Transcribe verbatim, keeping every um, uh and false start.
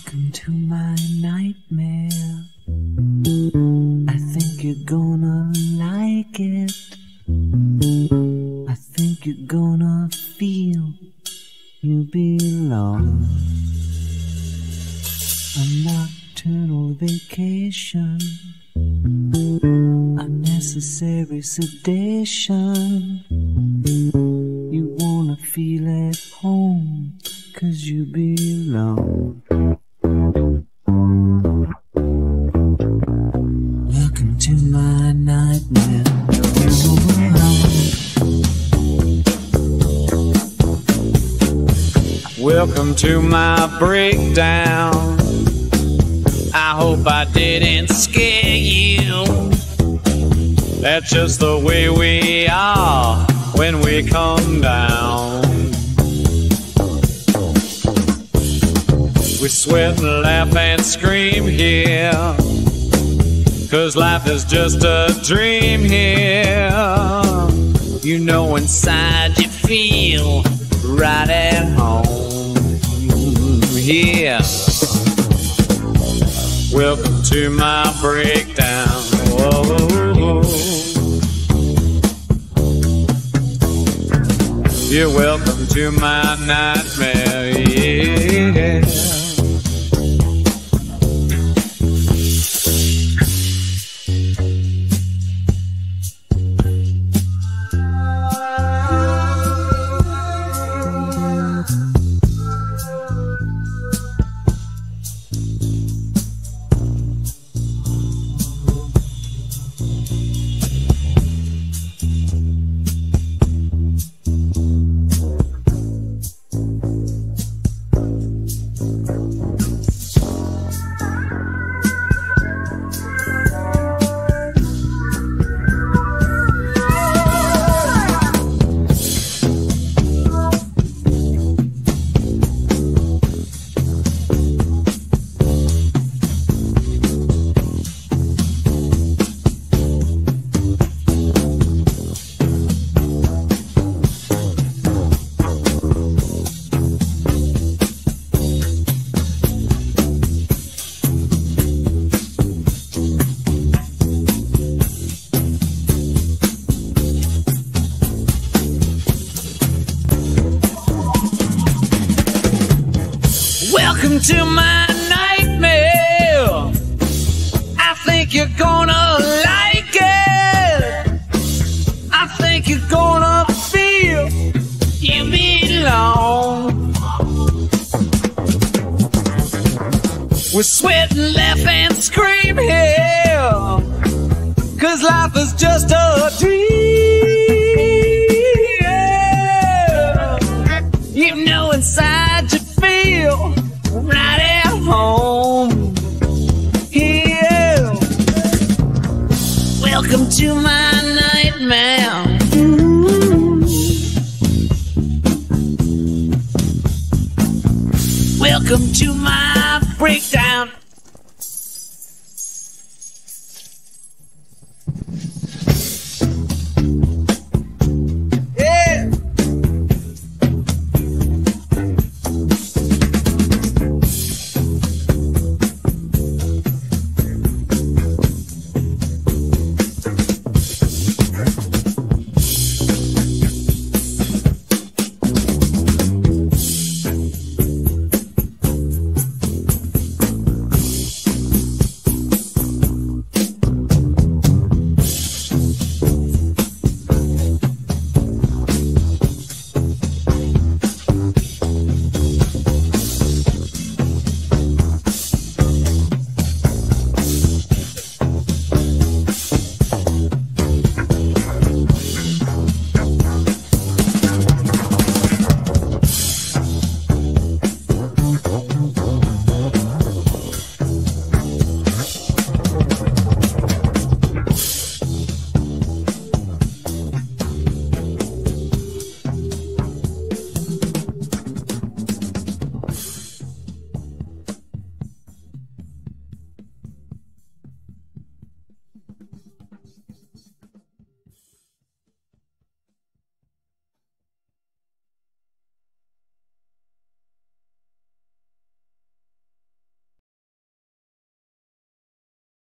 Welcome to my nightmare. I think you're gonna like it. I think you're gonna feel you belong. A nocturnal vacation, unnecessary sedation. You wanna feel at home, 'cause you belong. Welcome to my nightmare. Welcome to my breakdown. I hope I didn't scare you. That's just the way we are when we come down. We sweat and laugh and scream here, 'cause life is just a dream here. You know inside you feel right at home here. Welcome to my breakdown. Whoa. You're welcome to my nightmare, yeah. Welcome to my nightmare. I think you're gonna like it. I think you're gonna feel you belong. We sweat and laugh and scream here, 'cause life is just a dream. You know inside you feel right at home here. Welcome to my nightmare. Ooh. Welcome to my breakdown.